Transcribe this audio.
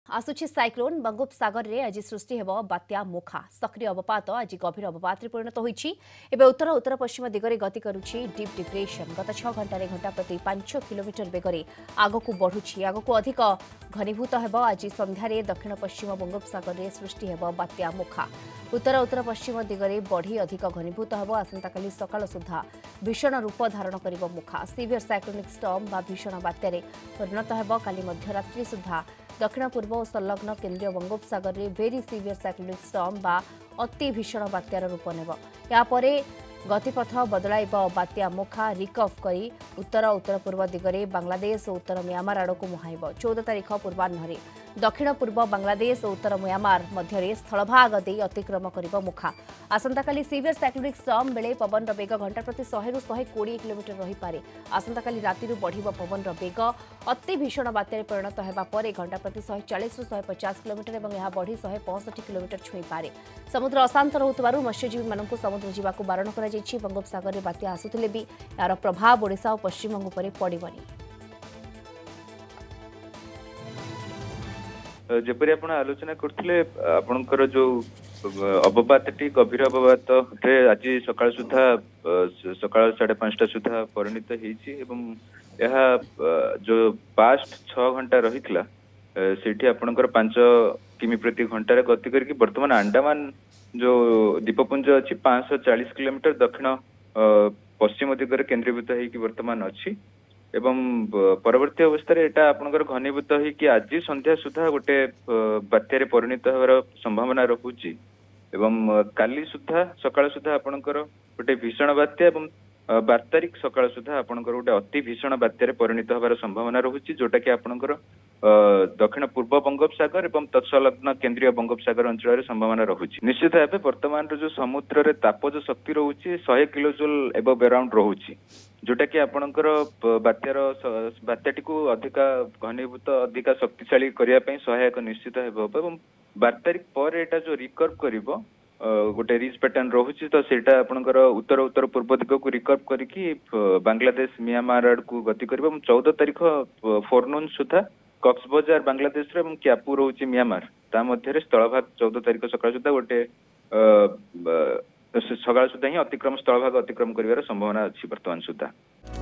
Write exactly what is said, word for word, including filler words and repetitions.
आसुची साइक्लोन बंगोपसागर रे आज सृष्टि हेब बात्या मोखा सक्रिय अवपात आज गभीर अवपात परिणत होइछि। एबे उत्तर उत्तर पश्चिम दिगरे गति करुछि डीप डिप्रेशन गत छह घंटा रे घंटा प्रति पांच किलोमीटर बेगरे आगकू बढ़ुछि। आगकू अधिक घनीभूत हेब आज संध्यारे दक्षिण पश्चिम बंगोपसागर रे सृष्टि हेब बात्या मोखा उत्तर उत्तर पश्चिम दिगरे बढ़ी अधिक घनीभूत हेब। आसंताकाली सकाळ सुधा भीषण रूप धारण करिब मोखा सीवियर साइक्लोनिक स्टॉर्म बा भीषण बात्यारे परिणत हेब। काली मध्यरात्रि सुधा दक्षिण पूर्व और संलग्न केन्द्रीय बंगोपसागर रे वेरी सीवियर साइक्लोनिक स्टॉर्म बा अति भीषण बात्यार रूप नेब। यापरे गतिपथ बदलाइब बात्या मोखा रिकअफ करी उत्तर उत्तर पूर्व दिगरे बांग्लादेश और उत्तर म्यांमार आड़क मुहाइब। चौदह तारिख पूर्वाह्न दक्षिण पूर्व बांग्लादेश और उत्तर म्यांमार मध्य स्थलभाग दे अतिक्रम करिब मोखा। आसंताकाली सीवियर साइक्लोनिक स्टॉर्म बेले पवन बेग घंटा प्रति सौ रु एक सौ बीस किलोमीटर रही पारे। आसंताकाली राति बढ़िब पवन बेग अति भीषण बात्यारे परिणत हेबा परे घंटा प्रति एक सौ चालीस रु एक सौ पचास किलोमीटर और यह बढ़ी एक सौ पैंसठ किलोमीटर छुई पारे। समुद्र अशांत रहुतबारु मत्स्यजीवी मानकु समुद्र जीवाकु बारण करा जायछि। बंगोपसागर रे बात्या आसुथिले भी यार प्रभाव ओडिशा और पश्चिम बंग उपरे पड़िबनी। जेपरी आपण आलोचना करथिले आपणकर जो अवपातटी गभीर अवपात आज सकाळ सुधा सकाळ साढ़े पांचटा सुधा परिणत होईछि एवं यह जो पास्ट छह घंटा रहितला सेठी आपणकर पांच किमी प्रति घंटा रे गति करके वर्तमान अंडमान जो द्वीपपुंज अछि पाँच सौ चालीस किलोमीटर दक्षिण पश्चिम दिगरे केंद्रीभूत होईकि वर्तमान अछि एवं परवर्ती अवस्था एटा आपनकर घनीभूत होई कि आज संध्या सुधा गोटे बात्यारे परिणत होवार संभावना रहुछि एवं काली सुधा सकाळ सुधा आपनकर गोटे भीषण बात्या एवं बारह तारिख सकाळ सुधा आपनकर गोटे अति भीषण बात्यारे परिणत होवार संभावना रहुछि जोटा कि आपनकर दक्षिण पूर्व बंगोपसागर एवं तत्संलग्न केंद्रीय बंगोपसागर अंचल संभावना रहुछि। निश्चित भाव वर्तमान जो समुद्र रे ताप जो शक्ति रहुछि सौ किलो जूल एबव अराउंड रहुछि जोटा कि आपणकर बात्यार बात्याटी को अधिका घनीभूत अधिका शक्तिशाली करिया पई सहायक निश्चित हेबो एवं बारह तारिख पर एटा जो रिकर्व करिवो गोटे रिज पैटर्न रहुछि तो सेटा आपणकर उत्तर उत्तर पूर्व दिग को रिकर्व करिकि बांग्लादेश म्यांमार आड़ को गति करिवो एवं चौदह तारिख फोरनून सुधा कक्सबजार बांग्लादेश रे एवं क्यापू रहुछि म्यांमार ता मध्य स्थलभाग चौदह तारिख सकाळ सुधा गोटे सकाळ सुधा ही अतिक्रम स्थलभाग अतिक्रम करिवार संभावना अछि वर्तमान सुधा।